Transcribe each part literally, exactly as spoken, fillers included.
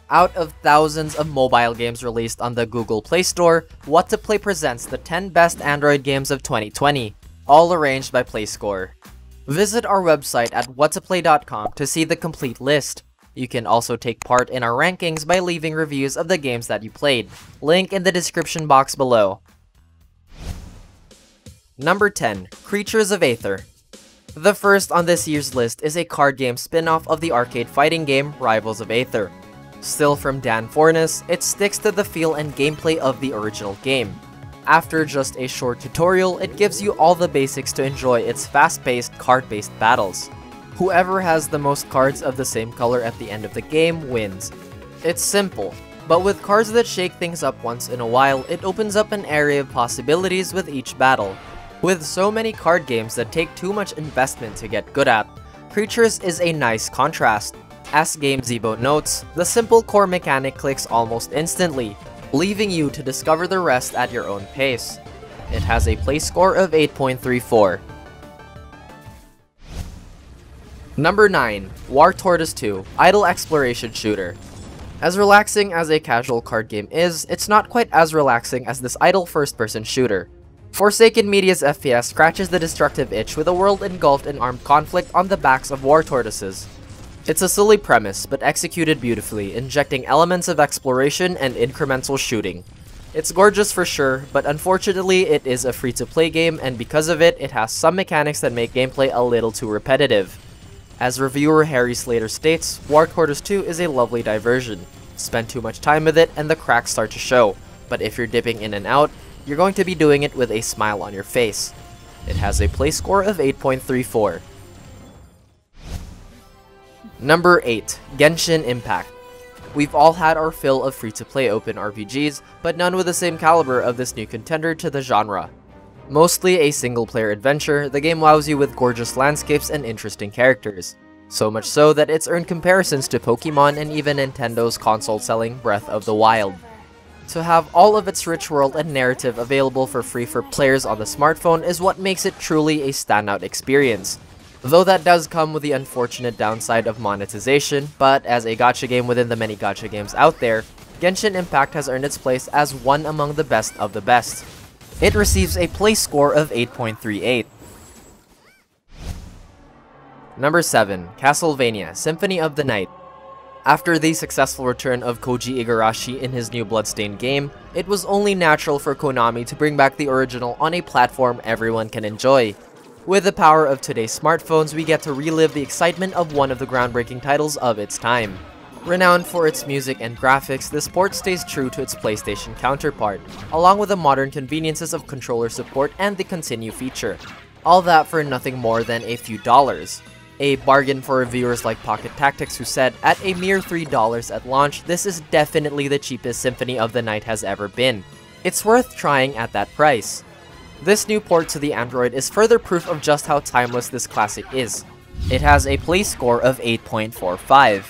Out of thousands of mobile games released on the Google Play Store, What to Play presents the ten best Android games of twenty twenty, all arranged by PlayScore. Visit our website at what to play dot com to see the complete list. You can also take part in our rankings by leaving reviews of the games that you played. Link in the description box below. Number ten. Creatures of Aether. The first on this year's list is a card game spin-off of the arcade fighting game Rivals of Aether. Still from Dan Fornes, it sticks to the feel and gameplay of the original game. After just a short tutorial, it gives you all the basics to enjoy its fast-paced, card-based battles. Whoever has the most cards of the same color at the end of the game wins. It's simple, but with cards that shake things up once in a while, it opens up an area of possibilities with each battle. With so many card games that take too much investment to get good at, Creatures is a nice contrast. As GameZebo notes, the simple core mechanic clicks almost instantly, leaving you to discover the rest at your own pace. It has a play score of eight point three four. Number nine. War Tortoise two, Idle Exploration Shooter. As relaxing as a casual card game is, it's not quite as relaxing as this idle first-person shooter. Forsaken Media's F P S scratches the destructive itch with a world engulfed in armed conflict on the backs of war tortoises. It's a silly premise, but executed beautifully, injecting elements of exploration and incremental shooting. It's gorgeous for sure, but unfortunately it is a free-to-play game, and because of it, it has some mechanics that make gameplay a little too repetitive. As reviewer Harry Slater states, War Tortoise two is a lovely diversion. Spend too much time with it and the cracks start to show, but if you're dipping in and out, you're going to be doing it with a smile on your face. It has a play score of eight point three four. Number eight. Genshin Impact. We've all had our fill of free-to-play open R P Gs, but none with the same caliber of this new contender to the genre. Mostly a single-player adventure, the game wows you with gorgeous landscapes and interesting characters. So much so that it's earned comparisons to Pokemon and even Nintendo's console-selling Breath of the Wild. To have all of its rich world and narrative available for free for players on the smartphone is what makes it truly a standout experience. Though that does come with the unfortunate downside of monetization, but as a gacha game within the many gacha games out there, Genshin Impact has earned its place as one among the best of the best. It receives a play score of eight point three eight. Number seven. Castlevania Symphony of the Night. After the successful return of Koji Igarashi in his new Bloodstained game, it was only natural for Konami to bring back the original on a platform everyone can enjoy. With the power of today's smartphones, we get to relive the excitement of one of the groundbreaking titles of its time. Renowned for its music and graphics, this port stays true to its PlayStation counterpart, along with the modern conveniences of controller support and the Continue feature. All that for nothing more than a few dollars. A bargain for reviewers like Pocket Tactics, who said, at a mere three dollars at launch, this is definitely the cheapest Symphony of the Night has ever been. It's worth trying at that price. This new port to the Android is further proof of just how timeless this classic is. It has a play score of eight point four five.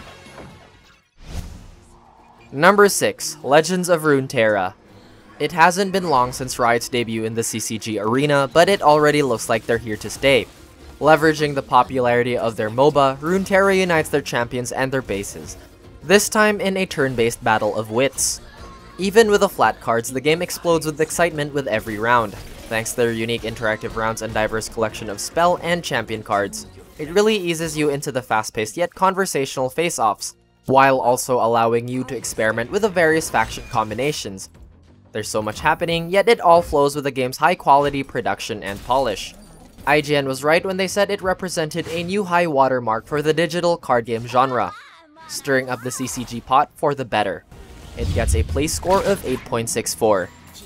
Number six. Legends of Runeterra. It hasn't been long since Riot's debut in the C C G arena, but it already looks like they're here to stay. Leveraging the popularity of their MOBA, Runeterra unites their champions and their bases, this time in a turn-based battle of wits. Even with the flat cards, the game explodes with excitement with every round. Thanks to their unique interactive rounds and diverse collection of spell and champion cards, it really eases you into the fast-paced yet conversational face-offs, while also allowing you to experiment with the various faction combinations. There's so much happening, yet it all flows with the game's high-quality production and polish. I G N was right when they said it represented a new high watermark for the digital card game genre, stirring up the C C G pot for the better. It gets a play score of eight point six four.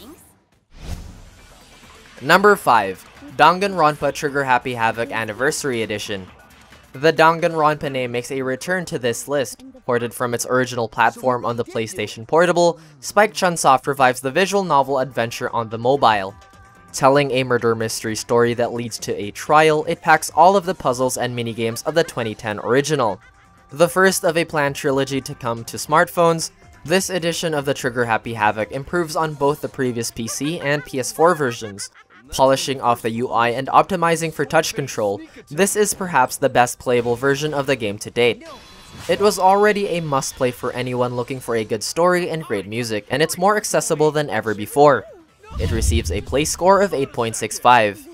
Number five. Danganronpa Trigger Happy Havoc Anniversary Edition. The Danganronpa name makes a return to this list. Ported from its original platform on the PlayStation Portable, Spike Chunsoft revives the visual novel adventure on the mobile. Telling a murder mystery story that leads to a trial, it packs all of the puzzles and minigames of the twenty ten original. The first of a planned trilogy to come to smartphones, this edition of the Trigger Happy Havoc improves on both the previous P C and P S four versions. Polishing off the U I and optimizing for touch control, this is perhaps the best playable version of the game to date. It was already a must-play for anyone looking for a good story and great music, and it's more accessible than ever before. It receives a play score of eight point six five.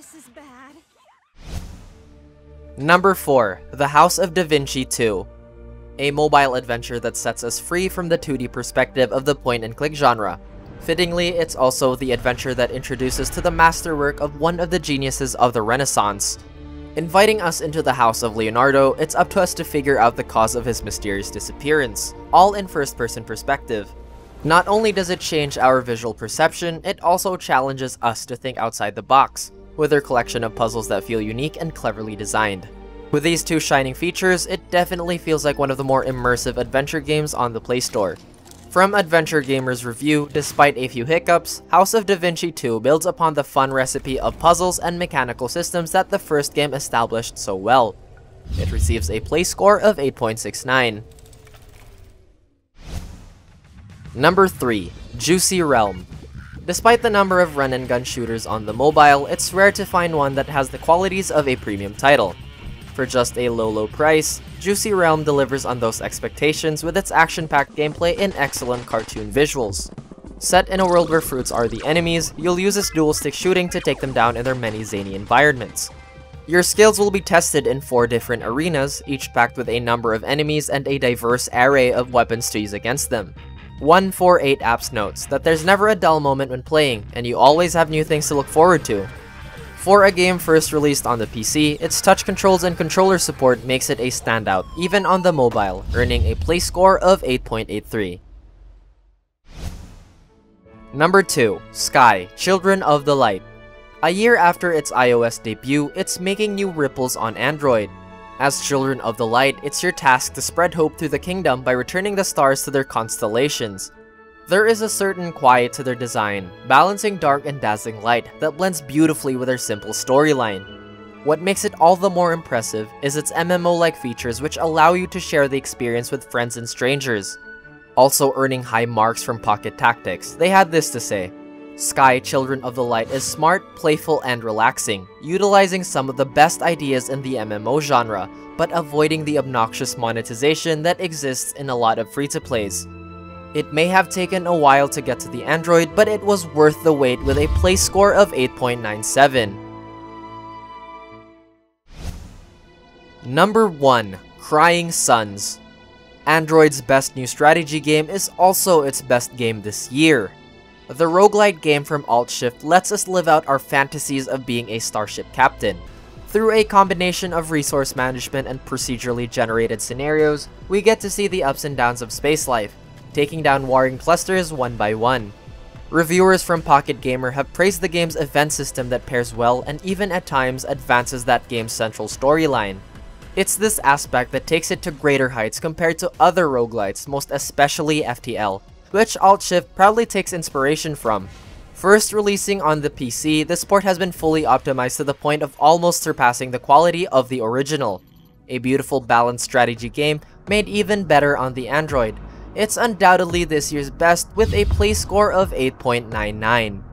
Number four. The House of Da Vinci two. A mobile adventure that sets us free from the two D perspective of the point-and-click genre. Fittingly, it's also the adventure that introduces to the masterwork of one of the geniuses of the Renaissance. Inviting us into the house of Leonardo, it's up to us to figure out the cause of his mysterious disappearance, all in first-person perspective. Not only does it change our visual perception, it also challenges us to think outside the box, with their collection of puzzles that feel unique and cleverly designed. With these two shining features, it definitely feels like one of the more immersive adventure games on the Play Store. From Adventure Gamer's review, despite a few hiccups, House of Da Vinci two builds upon the fun recipe of puzzles and mechanical systems that the first game established so well. It receives a play score of eight point six nine. Number three. Juicy Realm. Despite the number of run-and-gun shooters on the mobile, it's rare to find one that has the qualities of a premium title. For just a low low price, Juicy Realm delivers on those expectations with its action-packed gameplay and excellent cartoon visuals. Set in a world where fruits are the enemies, you'll use its dual-stick shooting to take them down in their many zany environments. Your skills will be tested in four different arenas, each packed with a number of enemies and a diverse array of weapons to use against them. one forty-eight apps notes that there's never a dull moment when playing, and you always have new things to look forward to. For a game first released on the P C, its touch controls and controller support makes it a standout, even on the mobile, earning a play score of eight point eight three. Number two. Sky, Children of the Light. A year after its iOS debut, it's making new ripples on Android. As Children of the Light, it's your task to spread hope through the kingdom by returning the stars to their constellations. There is a certain quiet to their design, balancing dark and dazzling light that blends beautifully with their simple storyline. What makes it all the more impressive is its M M O-like features which allow you to share the experience with friends and strangers. Also earning high marks from Pocket Tactics, they had this to say: Sky, Children of the Light is smart, playful, and relaxing, utilizing some of the best ideas in the M M O genre, but avoiding the obnoxious monetization that exists in a lot of free-to-plays. It may have taken a while to get to the Android, but it was worth the wait with a play score of eight point nine seven. Number one. Crying Suns. Android's best new strategy game is also its best game this year. The roguelite game from Alt-Shift lets us live out our fantasies of being a starship captain. Through a combination of resource management and procedurally generated scenarios, we get to see the ups and downs of space life, taking down warring clusters one by one. Reviewers from Pocket Gamer have praised the game's event system that pairs well and even at times advances that game's central storyline. It's this aspect that takes it to greater heights compared to other roguelites, most especially F T L, which Alt-Shift proudly takes inspiration from. First releasing on the P C, this port has been fully optimized to the point of almost surpassing the quality of the original. A beautiful balanced strategy game made even better on the Android. It's undoubtedly this year's best with a play score of eight point nine nine.